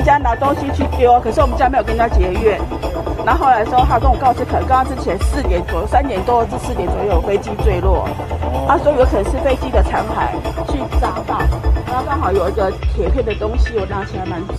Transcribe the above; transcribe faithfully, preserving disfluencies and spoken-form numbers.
人家拿东西去丢，可是我们家没有跟人家结怨。然后后来说，他跟我告知，可能刚刚之前四点左右、三点多至四点左右有飞机坠落，他说有可能是飞机的残骸去砸到，然后刚好有一个铁片的东西，我拿起来蛮